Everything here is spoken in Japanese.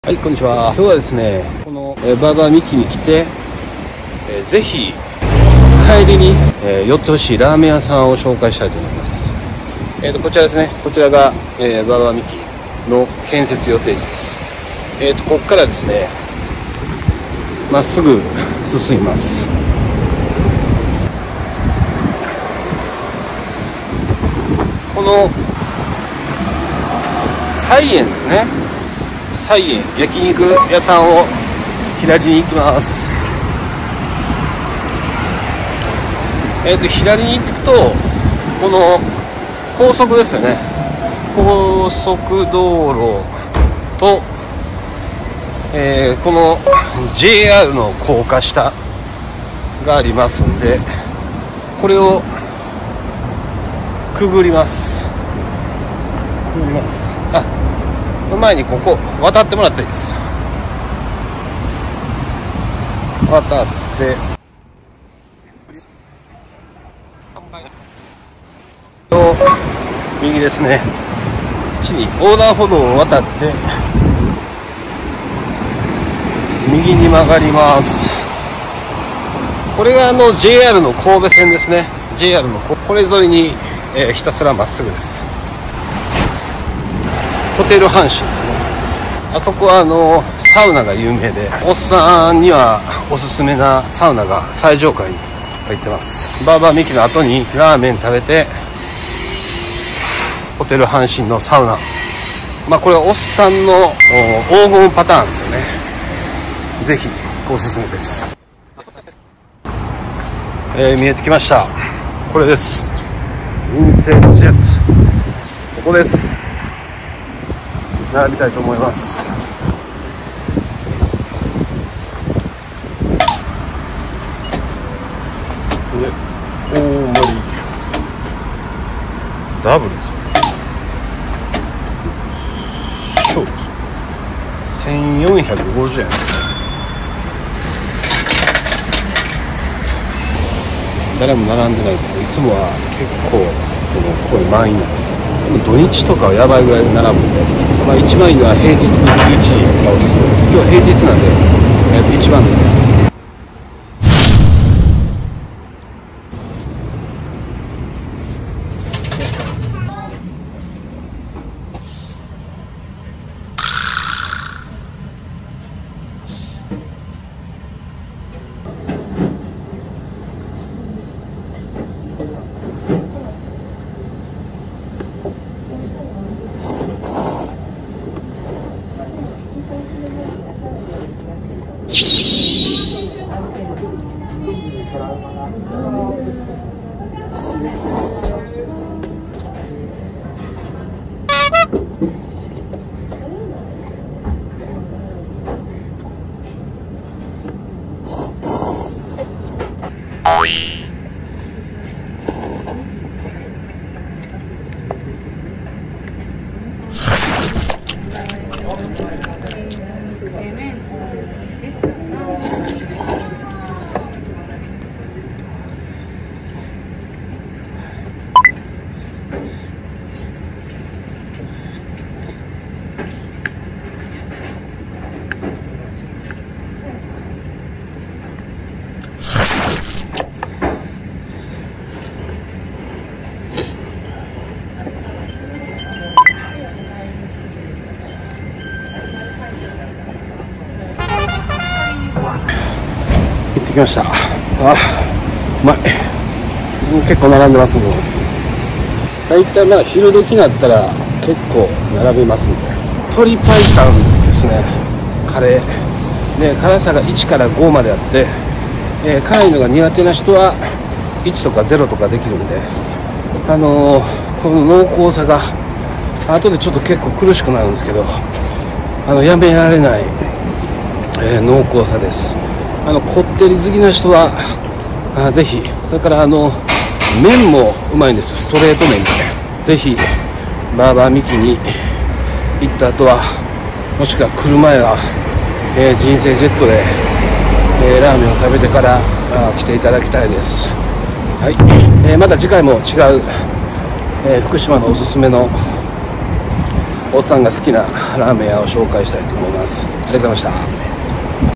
はい、こんにちは。今日はですね、このバーバーミキに来て、ぜひ帰りに、寄ってほしいラーメン屋さんを紹介したいと思います。こちらですね。こちらが、バーバーミキの建設予定地です。ここからですね、まっすぐ進みます。この菜園ですね。菜園焼肉屋さんを左に行きます。左に行くとこの高速ですよね。高速道路と、この JR の高架下がありますんで、これをくぐります。前にここ渡ってもらったらいいです。渡って右ですね。横断歩道を渡って右に曲がります。これがJR の神戸線ですね。 JR のこれ沿いに、ひたすらまっすぐです。ホテル阪神ですね。あそこはサウナが有名で、おっさんにはおすすめなサウナが最上階に入ってます。バーバーミキの後にラーメン食べてホテル阪神のサウナ、これはおっさんの黄金パターンですよね。ぜひおすすめです。見えてきました。これです。陰性のジェット、ここです。並びたいと思います。大盛りダブルです。そうです。1450円。誰も並んでないですけど、いつもは結構これ満員なんです。土日とかはやばいぐらいで並ぶんで、一番いいのは平日の11時がおすすめです。今日は平日なんで、一番いいです。行ってきました。うまい。結構並んでますね。大体昼時になったら結構並びますんで。鶏白湯ですね。カレーで辛さが1から5まであって、辛いのが苦手な人は1とか0とかできるんで、この濃厚さが後でちょっと結構苦しくなるんですけど、やめられない、濃厚さです。こってり好きな人はぜひ。だから麺もうまいんですよ。ストレート麺で。ぜひバーバーミキに行った後は、もしくは来る前は、人生ジェットで、ラーメンを食べてから来ていただきたいです。はい、また次回も違う、福島のおすすめのおっさんが好きなラーメン屋を紹介したいと思います。ありがとうございました。